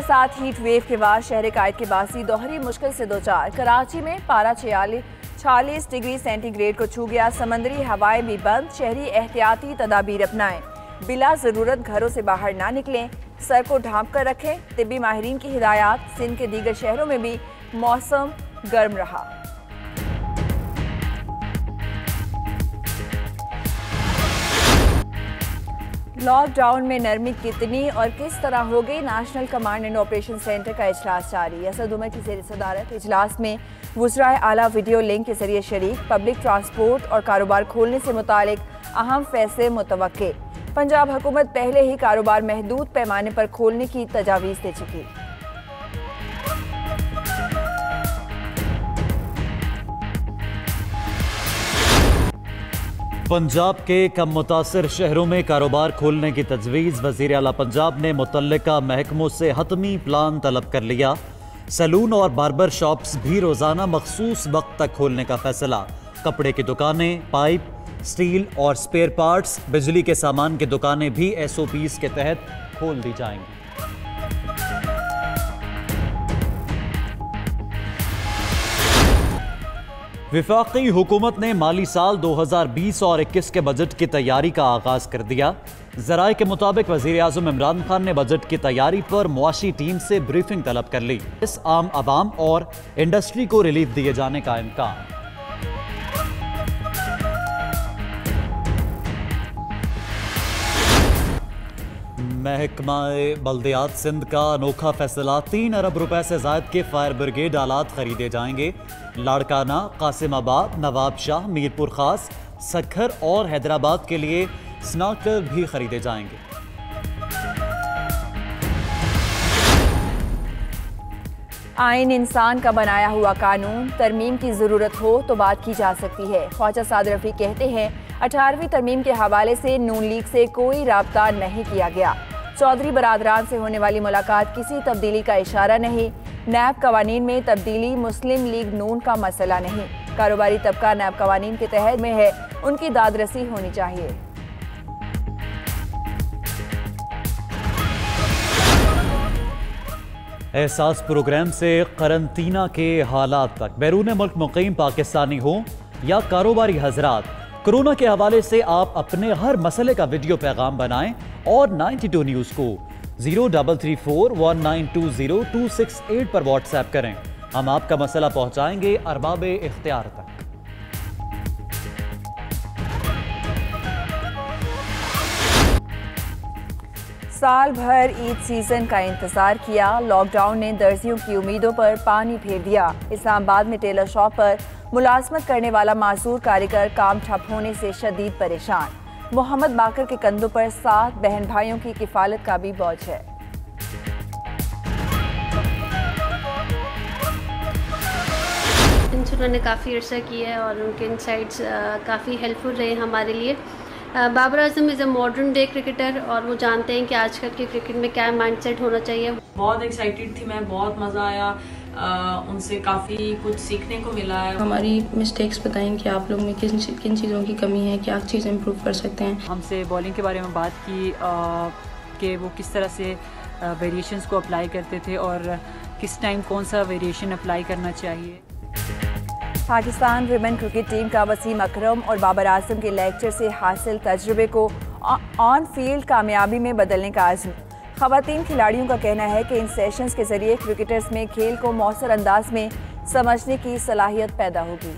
के साथ heat wave के बाद शहर कायद के बासी दोहरी मुश्किल से दो चार। कराची में पारा 46 डिग्री सेंटीग्रेड को छू गया। समंदरी हवाएं भी बंद। शहरी एहतियाती तदाबीर अपनाएं। बिला ज़रूरत घरों से बाहर ना निकलें। सर को ढांप कर रखें। तिब्बी माहिरीन की हिदायत। सिंध के दीगर शहरों में भी मौसम गर्म रहा। लॉकडाउन में नरमी कितनी और किस तरह हो गई? National command and operation centre का इजलास जारी। असद उमर की ज़ेर सदारत इजलास में वुज़राए आला वीडियो लिंक के जरिए शरीक। पब्लिक ट्रांसपोर्ट और कारोबार खोलने से मुतालिक अहम फैसले मुतवक्के। पंजाब हुकूमत पहले ही कारोबार महदूद पैमाने पर खोलने की तजावीज़ दे चुकी। पंजाब के कम मुतासिर शहरों में कारोबार खोलने की तजवीज़। वज़ीर आला पंजाब ने मुतल्लिका महकमों से हतमी प्लान तलब कर लिया। सैलून और बार्बर शॉप्स भी रोज़ाना मखसूस वक्त तक खोलने का फैसला। कपड़े की दुकानें, पाइप, स्टील और स्पेयर पार्ट्स, बिजली के सामान की दुकानें भी SOPs के तहत खोल दी जाएंगी। विफाकी हुकूमत ने माली साल 2020 और 21 के बजट की तैयारी का आगाज कर दिया। ज़राए के मुताबिक वज़ीर आज़म इमरान खान ने बजट की तैयारी पर मुआशी टीम से ब्रीफिंग तलब कर ली। इस आम आवाम और इंडस्ट्री को रिलीफ दिए जाने का इम्कान। महकमा बल्दियात सिंध का अनोखा फैसला। 3 अरब रुपए से ज़ायद के फायर ब्रिगेड आलात खरीदे जाएंगे। लाड़काना, कासिमाबाद, नवाब शाह, मीरपुर खास, सखर और हैदराबाद के लिए स्नॉकर भी खरीदे जाएंगे। आइन इंसान का बनाया हुआ कानून। तरमीम की ज़रूरत हो तो बात की जा सकती है। ख्वाजा सादर रफ़ी कहते हैं 18वीं तरमीम के हवाले से नून लीग से कोई राब्ता नहीं किया गया। चौधरी बरादरान से होने वाली मुलाकात किसी तब्दीली का इशारा नहीं। नैब कवानीन में तब्दीली मुस्लिम लीग नून का मसला नहीं। कारोबारी तबका नैब कवानीन के तहत में है, उनकी दादरसी होनी चाहिए। एहसास प्रोग्राम से करंतना के हालात तक। बैरून मुल्क मुकीम पाकिस्तानी हो या कारोबारी हजरात, कोरोना के हवाले से आप अपने हर मसले का वीडियो पैगाम बनाएं और 92 न्यूज़ को 03341920 पर व्हाट्सएप करें। हम आपका मसला पहुंचाएंगे अरबाब इख्तियार तक। साल भर ईद सीजन का इंतजार किया। लॉकडाउन ने दर्जियों की उम्मीदों पर पानी फेर दिया। इस्लामाबाद में टेलर शॉप पर मुलाजमत करने वाला मासूर कारीगर काम ठप होने से शदीद परेशान। मोहम्मद बाकर के कंधों पर 7 बहन भाइयों की किफालत का भी बोझ है। उन्होंने काफ़ी अर्सा किया है और उनके इनसाइट्स काफ़ी हेल्पफुल रहे हमारे लिए। Babar Azam is a modern day cricketer और वो जानते हैं कि आजकल के क्रिकेट में क्या माइंडसेट होना चाहिए। बहुत एक्साइटेड थी मैं, बहुत मज़ा आया। उनसे काफ़ी कुछ सीखने को मिला है। हमारी मिस्टेक्स बताएं कि आप लोग में किन चीज़ों की कमी है, क्या चीज़ इम्प्रूव कर सकते हैं। हमसे बॉलिंग के बारे में बात की कि वो किस तरह से वेरिएशंस को अप्लाई करते थे और किस टाइम कौन सा वेरिएशन अप्लाई करना चाहिए। पाकिस्तान विमेन क्रिकेट टीम का वसीम अकरम और बाबर आजम के लेक्चर से हासिल तजुर्बे को ऑन फील्ड कामयाबी में बदलने का आज़म। ख़वातीन खिलाड़ियों का कहना है कि इन सेशंस के जरिए क्रिकेटर्स में खेल को मौसर अंदाज में समझने की सलाहियत पैदा होगी।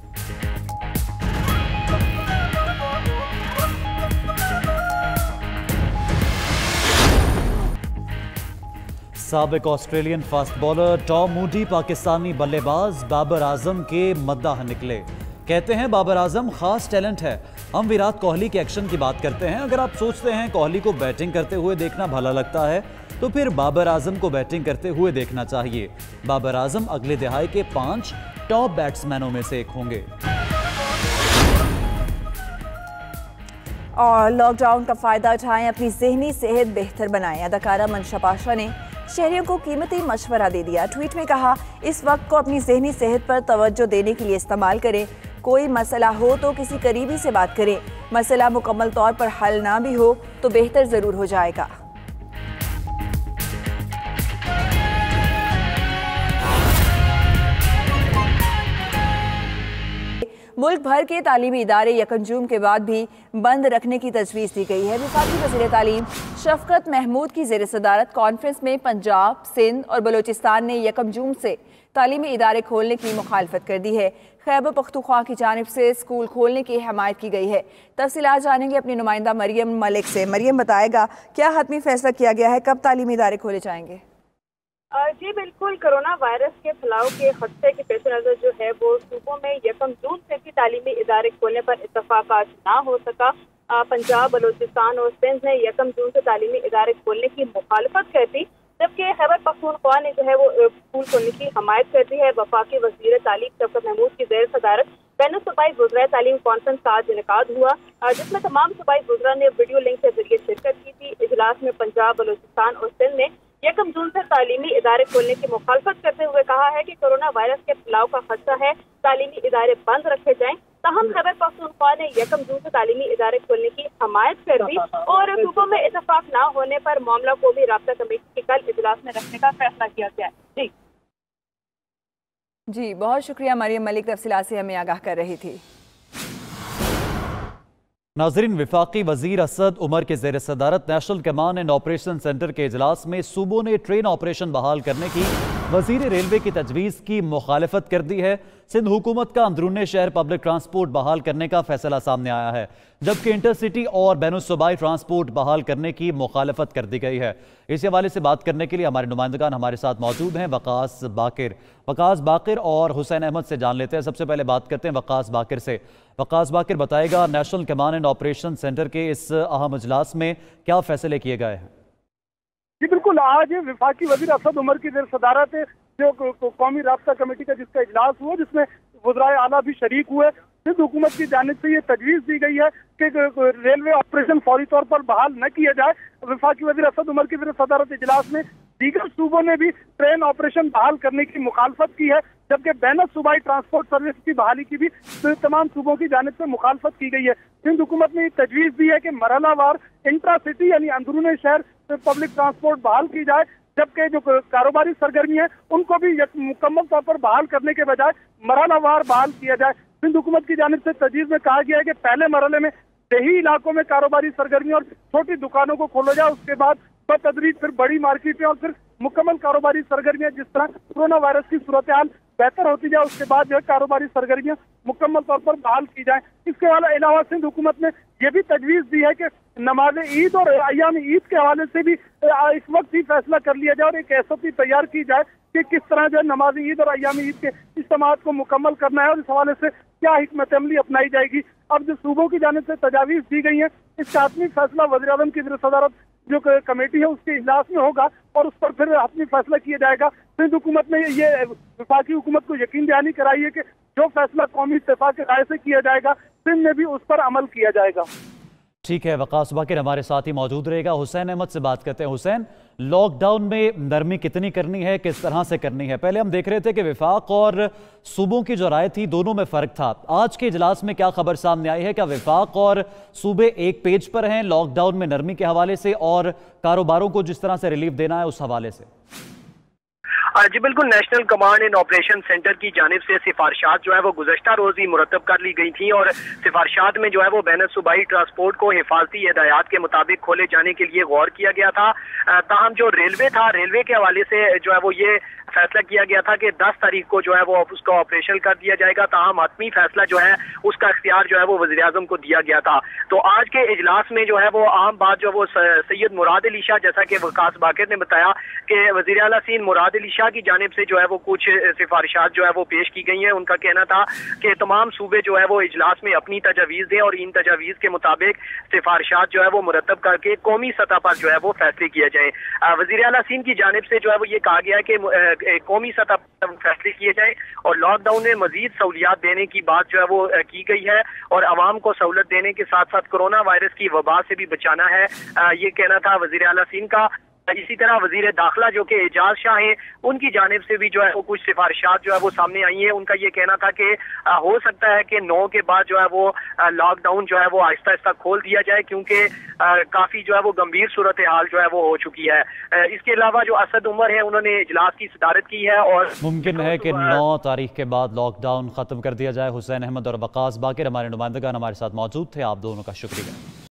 साबिक Australian fast bowler Tom Moody पाकिस्तानी बल्लेबाज बाबर आजम के मद्दाह निकले। कहते हैं बाबर आजम खास टैलेंट है। हम विराट कोहली के एक्शन की बात करते हैं। अगर आप सोचते हैं कोहली को बैटिंग करते हुए देखना भला लगता है तो फिर बाबर आजम को बैटिंग करते हुए देखना चाहिए। बाबर आजम अगले दहाई के 5 टॉप बैट्समैनों में से एक होंगे। और लॉकडाउन का फ़ायदा उठाएं, अपनी ज़हनी सेहत बेहतर बनाएं। अदाकारा मंशा पाशा ने शहरियों को कीमती मशवरा दे दिया। ट्वीट में कहा, इस वक्त को अपनी ज़हनी सेहत पर तवज्जो देने के लिए इस्तेमाल करें। कोई मसला हो तो किसी करीबी से बात करें। मसला मुकम्मल तौर पर हल ना भी हो तो बेहतर ज़रूर हो जाएगा। मुल्क भर के तालीमी इदारे 1 जून के बाद भी बंद रखने की तजवीज़ दी गई है। वफाकी वज़ीर तालीम शफकत महमूद की ज़ेर सदारत कॉन्फ्रेंस में पंजाब, सिंध और बलोचिस्तान ने 1 जून से तालीमी इदारे खोलने की मुखालफत कर दी है। खैबर पख्तूनख्वा की जानिब से स्कूल खोलने की हमायत की गई है। तफसीलात जानेंगे अपनी नुमाइंदा मरियम मलिक से। मरियम, बताएगा क्या हतमी फैसला किया गया है, कब तालीमी इदारे खोले जाएंगे? जी बिल्कुल, कोरोना वायरस के फैलाव के खतरे के पेश नज़र जो है वो सूबों में 1 जून से भी तालीमी इदारे खोलने पर इत्तफाक आज ना हो सका। पंजाब, बलोचिस्तान और सिंध ने 1 जून से तालीमी इदारे खोलने की मुखालफत कर दी, जबकि खैबर पख्तूनख्वा ने जो है वो स्कूल खोलने की हमायत कर दी है। वफाकी वज़ीर तालीम शफकत महमूद की ज़ेर सदारत बैनुल सूबाई वज़राए तालीम कॉन्फ्रेंस का आज इनेकाद हुआ, जिसमें तमाम सूबाई वज़रा ने वीडियो लिंक के जरिए शिरकत की थी। इजलास में पंजाब, बलोचिस्तान और सिंध ने 1 जून से तालीमी इदारे खोलने की मुखालफत करते हुए कहा है कि कोरोना वायरस के फैलाव का खतरा है, तालीमी इदारे बंद रखे जाएं। ताहम खैबर पख्तूनख्वा ने 1 जून से तालीमी इदारे खोलने की हमायत कर दी और सूबों में इत्तफाक न होने पर मामला को भी राब्ता कमेटी के कल इजलास में रखने का फैसला किया गया है। जी बहुत शुक्रिया मरियम मलिक, तफसीलात से हमें आगाह कर रही थी। नाज़रीन, वफाकी वज़ीर असद उमर के ज़ेर सदारत national command and operation centre के इजलास में सूबों ने ट्रेन ऑपरेशन बहाल करने की वज़ीर रेलवे की तजवीज़ की मुखालफत कर दी है। सिंध हुकूमत का अंदरूनी शहर पब्लिक ट्रांसपोर्ट बहाल करने का फैसला सामने आया है, जबकि इंटरसिटी और बैनुल सूबाई ट्रांसपोर्ट बहाल करने की मुखालफत कर दी गई है। इस हवाले से बात करने के लिए हमारे नुमाइंदगान हमारे साथ मौजूद हैं। वकास बाकिर और हुसैन अहमद से जान लेते हैं। सबसे पहले बात करते हैं वकास बाकिर से। वकास बाकिर, बताएगा national command and operation centre के इस अहम इजलास में क्या फैसले किए गए हैं? जी बिल्कुल, आज वफाकी वज़ीर असद उमर की ज़ेर सदारत जो कौमी राब्ता कमेटी का जिसका इजलास हुआ, जिसमें वज़राए आला भी शरीक हुए, सिंध हुकूमत की जानिब से ये तजवीज़ दी गई है कि रेलवे ऑपरेशन फौरी तौर पर बहाल न किया जाए। वफाकी वज़ीर असद उमर की ज़ेर सदारत इजलास में दीगर सूबों ने भी ट्रेन ऑपरेशन बहाल करने की मुखालफत की है, जबकि बैनुल सूबाई ट्रांसपोर्ट सर्विस की बहाली की भी तमाम सूबों की जानिब से मुखालफत की गई है। सिंध हुकूमत ने तजवीज़ दी है कि मरहलावार इंट्रा सिटी यानी अंदरूनी शहर पब्लिक ट्रांसपोर्ट बहाल की जाए, जबकि जो कारोबारी सरगर्मी है उनको भी मुकम्मल तौर पर बहाल करने के बजाय मरहलावार बहाल किया जाए। सिंध हुकूमत की जानिब से तजवीज़ में कहा गया है कि पहले मरहले में देही इलाकों में कारोबारी सरगर्मी और छोटी दुकानों को खोला जाए, उसके बाद बतदरीज फिर बड़ी मार्केटें और फिर मुकम्मल कारोबारी सरगर्मियां, जिस तरह कोरोना वायरस की सूरत हाल बेहतर होती जाए उसके बाद जो है कारोबारी सरगर्मियां मुकम्मल तौर पर बहाल की जाए। इसके अलावा सिंध हुकूमत ने यह भी तजवीज़ दी है कि नमाज ईद और अय्याम ईद के हवाले से भी इस वक्त ही फैसला कर लिया जाए और एक SOP तैयार की जाए कि किस तरह जो है नमाज ईद और अय्याम ईद के इज्तिमात को मुकम्मल करना है और इस हवाले से क्या हिकमत अमली अपनाई जाएगी। अब जो सूबों की जानिब से तजावीज़ दी गई है, इसका हतमी फैसला वज़ीर आज़म की ज़ेर सदारत जो कमेटी है उसके इजलास में होगा और उस पर फिर हतमी फैसला किया जाएगा। सिंध हुकूमत ने ये वफाकी हुकूमत को यकीन दहानी कराई है कि जो फैसला कौमी इत्तेफाक के राय से किया जाएगा, सिंध में भी उस पर अमल किया जाएगा। ठीक है, वकास बाकिर हमारे साथ ही मौजूद रहेगा। हुसैन अहमद से बात करते हैं। हुसैन, लॉकडाउन में नरमी कितनी करनी है, किस तरह से करनी है? पहले हम देख रहे थे कि विफाक और सूबों की जो राय थी दोनों में फ़र्क था। आज के इजलास में क्या खबर सामने आई है? क्या विफाक और सूबे एक पेज पर हैं लॉकडाउन में नरमी के हवाले से और कारोबारों को जिस तरह से रिलीफ देना है उस हवाले से? जी बिल्कुल, national command and operation centre की जानिब से सिफारिशात जो है वो गुज़श्ता रोज ही मुरतब कर ली गई थी और सिफारिशात में जो है वो बैनुल सूबाई ट्रांसपोर्ट को हिफाजती हिदायत के मुताबिक खोले जाने के लिए गौर किया गया था। ताहम जो रेलवे था, रेलवे के हवाले से जो है वो ये फैसला किया गया था कि 10 तारीख को जो है वो उसका ऑपरेशन कर दिया जाएगा। ताहम हतमी फैसला जो है उसका इख्तियार जो है वो वज़ीर आज़म को दिया गया था। तो आज के इजलास में जो है वो अहम बात जो वो सैयद मुराद अली शाह, जैसा कि वकास बाकिर ने बताया कि वज़ीर आला सिंध मुराद अली शाह की जानिब से जो है वो कुछ सिफारिशात जो है वो पेश की गई हैं। उनका कहना था कि तमाम सूबे जो है वो इजलास में अपनी तजावीज़ दें और इन तजावीज़ के मुताबिक सिफारिशात जो है वो मुरतब करके कौमी सतह पर जो है वो फैसले किए जाएँ। वज़ीर आला सिंध की जानिब से जो है वो ये कहा गया कि कौमी सतह पर फैसले किए जाएँ और लॉकडाउन में मजीद सहूलियात देने की बात जो है वो की गई है और आवाम को सहूलत देने के साथ साथ कोरोना वायरस की वबा से भी बचाना है, ये कहना था वज़ीर आला सिंध का। इसी तरह वजीर दाखिला जो कि एजाज शाह हैं, उनकी जानिब से भी जो है वो कुछ सिफारिशात जो है वो सामने आई है। उनका ये कहना था कि हो सकता है कि 9 के बाद जो है वो लॉकडाउन जो है वो आहिस्ता आहिस्ता खोल दिया जाए, क्योंकि काफी जो है वो गंभीर सूरत हाल जो है वो हो चुकी है। इसके अलावा जो असद उमर है, उन्होंने इजलास की सदारत की है और मुमकिन है कि 9 तारीख के बाद लॉकडाउन खत्म कर दिया जाए। हुसैन अहमद और वकास बाकिर हमारे नुमाइंदगान हमारे साथ मौजूद थे, आप दोनों का शुक्रिया।